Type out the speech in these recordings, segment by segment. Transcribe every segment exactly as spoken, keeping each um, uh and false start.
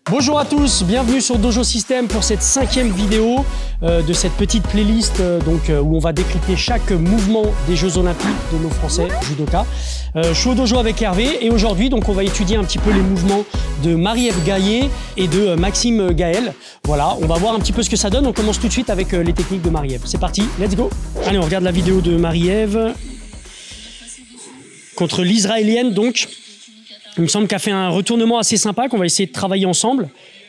Bonjour à tous, bienvenue sur Dojo System pour cette cinquième vidéo euh, de cette petite playlist euh, donc, euh, où on va décrypter chaque mouvement des Jeux Olympiques de nos Français judoka. Euh, je suis au dojo avec Hervé et aujourd'hui donc on va étudier un petit peu les mouvements de Marie-Ève Gaillet et de euh, Maxime Gaël. Voilà, on va voir un petit peu ce que ça donne. On commence tout de suite avec euh, les techniques de Marie-Ève. C'est parti, let's go. Allez, on regarde la vidéo de Marie-Ève contre l'Israélienne donc. Il me semble qu'elle a fait un retournement assez sympa qu'on va essayer de travailler ensemble.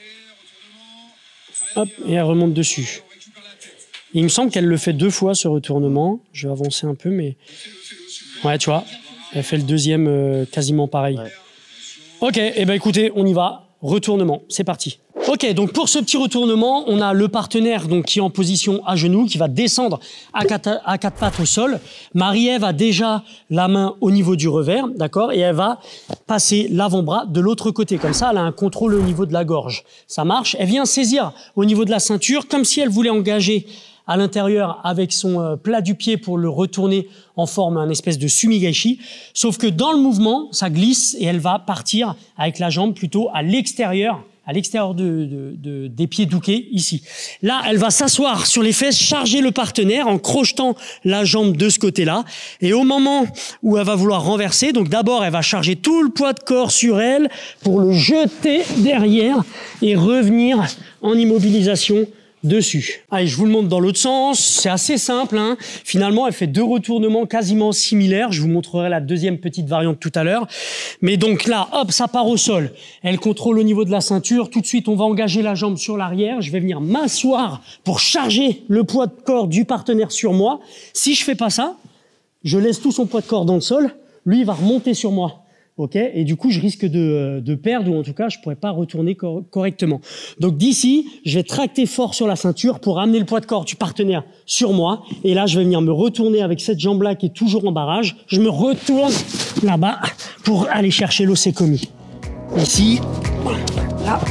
Hop, et elle remonte dessus. Et il me semble qu'elle le fait deux fois ce retournement. Je vais avancer un peu, mais... Ouais, tu vois, elle fait le deuxième euh, quasiment pareil. Ouais. Ok, et eh ben écoutez, on y va. Retournement, c'est parti. Ok, donc pour ce petit retournement, on a le partenaire donc, qui est en position à genoux, qui va descendre à quatre, à quatre pattes au sol. Marie-Ève a déjà la main au niveau du revers, d'accord, et elle va passer l'avant-bras de l'autre côté. Comme ça, elle a un contrôle au niveau de la gorge. Ça marche. Elle vient saisir au niveau de la ceinture, comme si elle voulait engager à l'intérieur avec son euh, plat du pied pour le retourner en forme un espèce de sumigaishi. Sauf que dans le mouvement, ça glisse et elle va partir avec la jambe plutôt à l'extérieur, à l'extérieur de, de, de, des pieds douqués, ici. Là, elle va s'asseoir sur les fesses, charger le partenaire en crochetant la jambe de ce côté-là. Et au moment où elle va vouloir renverser, donc d'abord, elle va charger tout le poids de corps sur elle pour le jeter derrière et revenir en immobilisation dessus. Allez, je vous le montre dans l'autre sens. C'est assez simple, hein. Finalement, elle fait deux retournements quasiment similaires. Je vous montrerai la deuxième petite variante tout à l'heure. Mais donc là, hop, ça part au sol. Elle contrôle au niveau de la ceinture. Tout de suite, on va engager la jambe sur l'arrière. Je vais venir m'asseoir pour charger le poids de corps du partenaire sur moi. Si je fais pas ça, je laisse tout son poids de corps dans le sol. Lui, il va remonter sur moi. Ok, et du coup, je risque de, de perdre, ou en tout cas, je pourrais pas retourner cor correctement. Donc d'ici, je vais tracter fort sur la ceinture pour amener le poids de corps du partenaire sur moi. Et là, je vais venir me retourner avec cette jambe-là qui est toujours en barrage. Je me retourne là-bas pour aller chercher l'osekomi. Ici, là.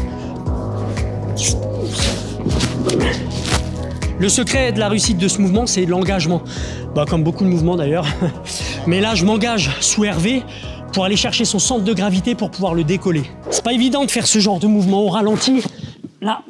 Le secret de la réussite de ce mouvement, c'est l'engagement. Bah, comme beaucoup de mouvements d'ailleurs. Mais là, je m'engage sous Hervé pour aller chercher son centre de gravité pour pouvoir le décoller. C'est pas évident de faire ce genre de mouvement au ralenti. Là.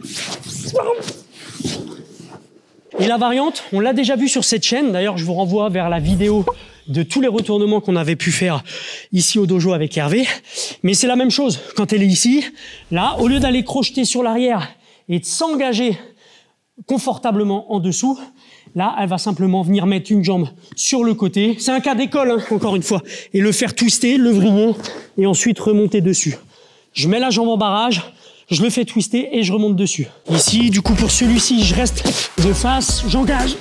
Et la variante, on l'a déjà vu sur cette chaîne. D'ailleurs, je vous renvoie vers la vidéo de tous les retournements qu'on avait pu faire ici au dojo avec Hervé. Mais c'est la même chose. Quand elle est ici, là, au lieu d'aller crocheter sur l'arrière et de s'engager confortablement en dessous, là, elle va simplement venir mettre une jambe sur le côté. C'est un cas d'école, hein, encore une fois. Et le faire twister, le vriller, et ensuite remonter dessus. Je mets la jambe en barrage, je le fais twister et je remonte dessus. Ici, du coup, pour celui-ci, je reste de face, j'engage.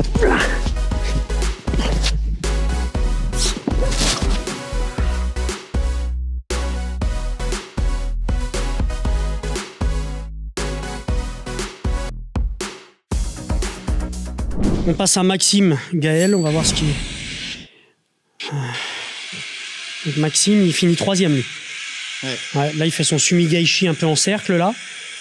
On passe à Maxime Gaël, on va voir ce qu'il est. Donc Maxime, il finit troisième, lui. Ouais. Ouais, là, il fait son sumigaishi un peu en cercle, là.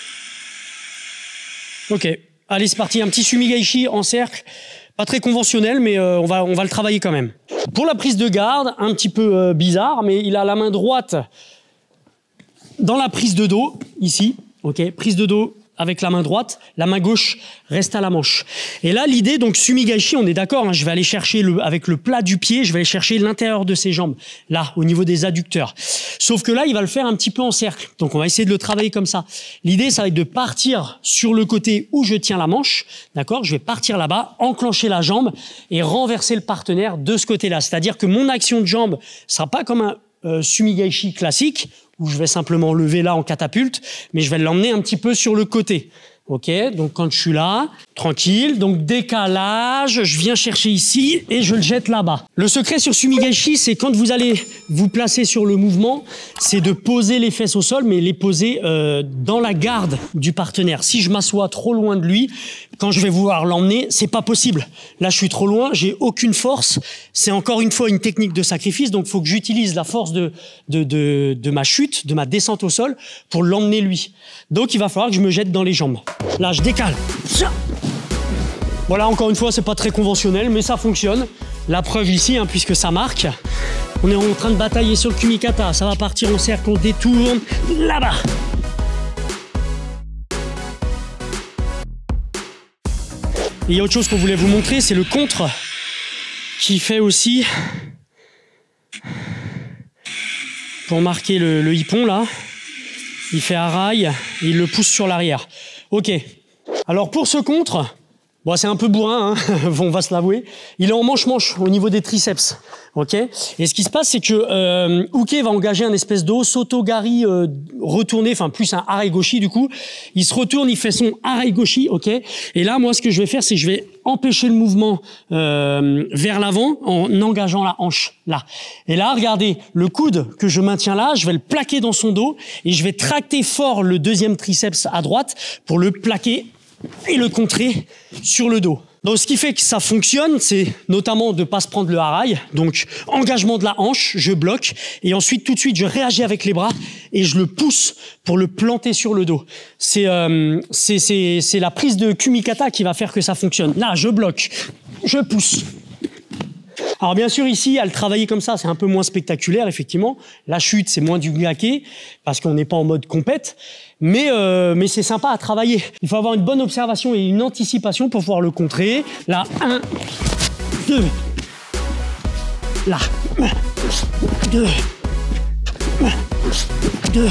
Ok, allez, c'est parti. Un petit sumigaishi en cercle. Pas très conventionnel, mais euh, on, va, on va le travailler quand même. Pour la prise de garde, un petit peu euh, bizarre, mais il a la main droite dans la prise de dos, ici. Ok, prise de dos avec la main droite, la main gauche reste à la manche. Et là, l'idée, donc sumigaishi, on est d'accord, hein, je vais aller chercher, le, avec le plat du pied, je vais aller chercher l'intérieur de ses jambes, là, au niveau des adducteurs. Sauf que là, il va le faire un petit peu en cercle. Donc, on va essayer de le travailler comme ça. L'idée, ça va être de partir sur le côté où je tiens la manche, d'accord? Je vais partir là-bas, enclencher la jambe et renverser le partenaire de ce côté-là. C'est-à-dire que mon action de jambe ne sera pas comme un euh, sumigaishi classique, où je vais simplement lever là en catapulte, mais je vais l'emmener un petit peu sur le côté. Ok, donc quand je suis là, tranquille, donc décalage, je viens chercher ici et je le jette là-bas. Le secret sur sumigaishi, c'est quand vous allez vous placer sur le mouvement, c'est de poser les fesses au sol, mais les poser euh, dans la garde du partenaire. Si je m'assois trop loin de lui, quand je vais vouloir l'emmener, c'est pas possible. Là, je suis trop loin, j'ai aucune force. C'est encore une fois une technique de sacrifice, donc il faut que j'utilise la force de, de, de, de ma chute, de ma descente au sol, pour l'emmener lui. Donc il va falloir que je me jette dans les jambes. Là, je décale. Voilà, encore une fois, c'est pas très conventionnel, mais ça fonctionne. La preuve ici, hein, puisque ça marque. On est en train de batailler sur le kumikata. Ça va partir en cercle, on détourne. Là-bas. Et il y a autre chose qu'on voulait vous montrer, c'est le contre qui fait aussi pour marquer le, le hippon là. Il fait un rail et il le pousse sur l'arrière. Ok. Alors pour ce contre, bon, c'est un peu bourrin, hein, on va se l'avouer. Il est en manche-manche au niveau des triceps. Ok. Et ce qui se passe, c'est que euh, Uke va engager un espèce de soto-gari euh, retourné, enfin plus un harai-goshi du coup. Il se retourne, il fait son harai-goshi, ok. Et là, moi, ce que je vais faire, c'est que je vais empêcher le mouvement euh, vers l'avant en engageant la hanche là. Et là, regardez, le coude que je maintiens là, je vais le plaquer dans son dos et je vais tracter fort le deuxième triceps à droite pour le plaquer et le contrer sur le dos. Donc, ce qui fait que ça fonctionne, c'est notamment de ne pas se prendre le harai. Donc, engagement de la hanche, je bloque. Et ensuite, tout de suite, je réagis avec les bras et je le pousse pour le planter sur le dos. C'est euh, c'est c'est c'est la prise de kumikata qui va faire que ça fonctionne. Là, je bloque, je pousse. Alors bien sûr ici, à le travailler comme ça, c'est un peu moins spectaculaire effectivement. La chute, c'est moins du gnaqué parce qu'on n'est pas en mode compète, mais euh, mais c'est sympa à travailler. Il faut avoir une bonne observation et une anticipation pour pouvoir le contrer. Là, un, deux, là, un, deux, un, deux.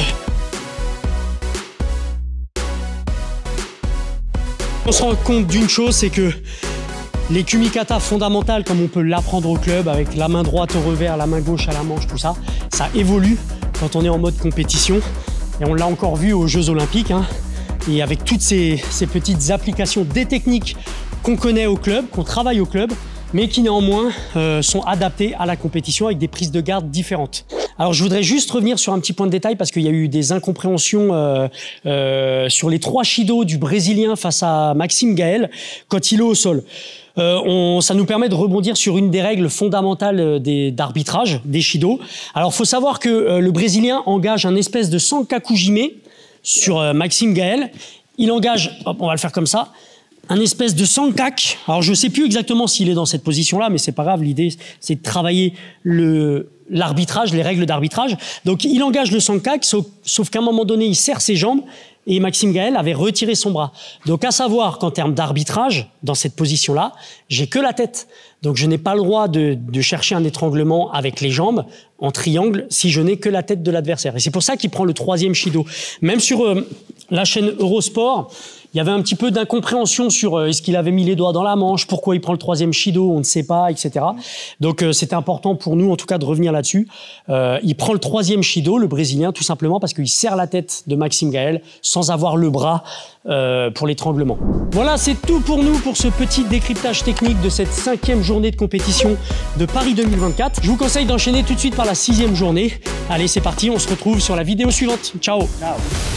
On se rend compte d'une chose, c'est que les kumikata fondamentales, comme on peut l'apprendre au club, avec la main droite au revers, la main gauche à la manche, tout ça, ça évolue quand on est en mode compétition. Et on l'a encore vu aux Jeux Olympiques. Hein, et avec toutes ces, ces petites applications des techniques qu'on connaît au club, qu'on travaille au club, mais qui néanmoins euh, sont adaptées à la compétition avec des prises de garde différentes. Alors je voudrais juste revenir sur un petit point de détail parce qu'il y a eu des incompréhensions euh, euh, sur les trois shido du Brésilien face à Maxime Gaël quand il est au sol. Euh, on, ça nous permet de rebondir sur une des règles fondamentales des, d'arbitrage, des shido. Alors, faut savoir que euh, le Brésilien engage un espèce de sankakujime sur euh, Maxime Gaël. Il engage, hop, on va le faire comme ça, un espèce de sankak. Alors, je sais plus exactement s'il est dans cette position-là, mais c'est pas grave. L'idée, c'est de travailler le l'arbitrage, les règles d'arbitrage. Donc, il engage le sankak, sauf, sauf qu'à un moment donné, il serre ses jambes. Et Maxime Gaël avait retiré son bras. Donc, à savoir qu'en termes d'arbitrage, dans cette position-là, j'ai que la tête. Donc, je n'ai pas le droit de, de chercher un étranglement avec les jambes en triangle si je n'ai que la tête de l'adversaire. Et c'est pour ça qu'il prend le troisième shido. Même sur euh, la chaîne Eurosport, il y avait un petit peu d'incompréhension sur euh, est-ce qu'il avait mis les doigts dans la manche, pourquoi il prend le troisième shido, on ne sait pas, et cetera. Donc, euh, c'était important pour nous, en tout cas, de revenir là-dessus. Euh, il prend le troisième shido, le Brésilien, tout simplement parce qu'il serre la tête de Maxime Gaël sans avoir le bras euh, pour l'étranglement. Voilà, c'est tout pour nous pour ce petit décryptage technique de cette cinquième journée de compétition de Paris deux mille vingt-quatre. Je vous conseille d'enchaîner tout de suite par la sixième journée. Allez, c'est parti, on se retrouve sur la vidéo suivante. Ciao. Ciao.